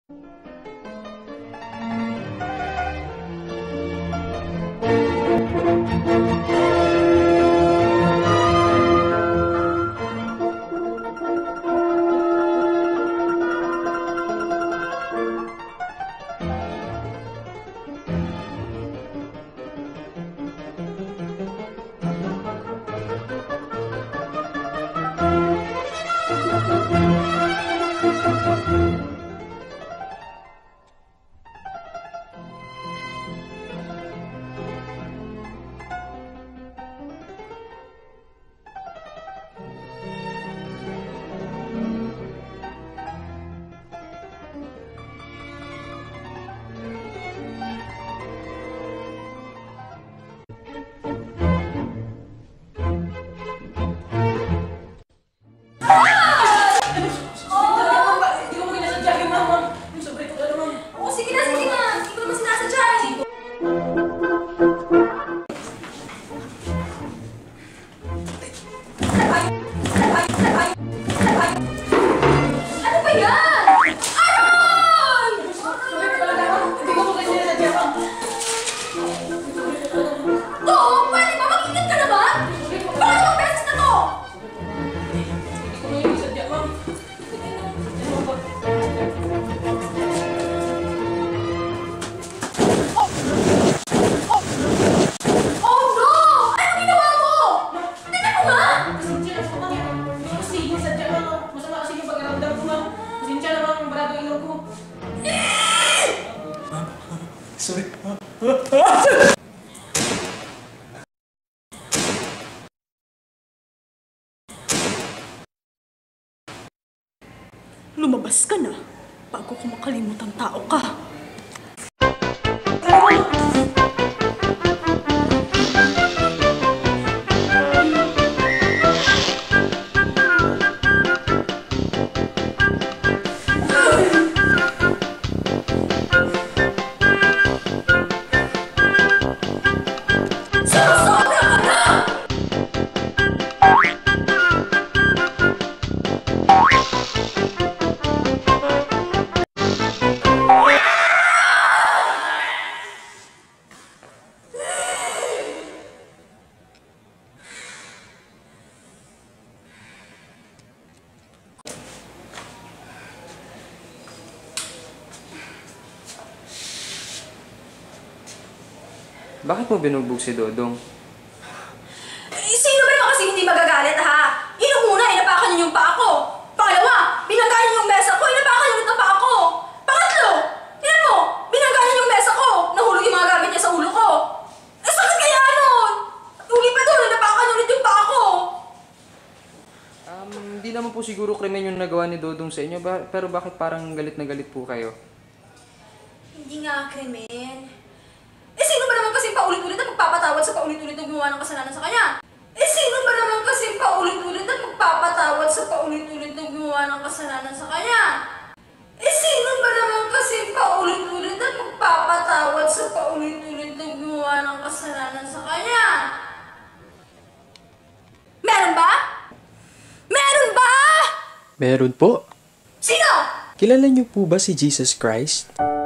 Sorry. Lumabas ka na bago ko makalimutan tao ka. Bakit mo binugbog si Dodong? Sino ba naman kasi hindi magagalit, ha? Yung una, inapakan niyo yung paa ko. Pangalawa, binangga niyo yung mesa ko, inapakan niyo yung paa ko. Pangatlo, tingnan mo, binangga niyo yung mesa ko, nahulog yung mga gamit niya sa ulo ko. Sakit kaya nun! Huli pa doon, inapakan niyo ulit yung paa ko. Hindi naman po siguro krimen yung nagawa ni Dodong sa inyo, pero bakit parang galit na galit po kayo? Hindi nga krimen. Sino ba naman kasing paulit-ulit na magpapatawad sa paulit-ulit na gumawa ng kasalanan sa kanya? Sino ba naman kasing paulit-ulit na magpapatawad sa paulit-ulit na gumawa ng kasalanan sa kanya? Sino ba naman kasing paulit-ulit na magpapatawad sa paulit-ulit na gumawa ng kasalanan sa kanya? Meron ba? Meron ba? Meron po. Sino? Kilala niyo po ba si Jesus Christ?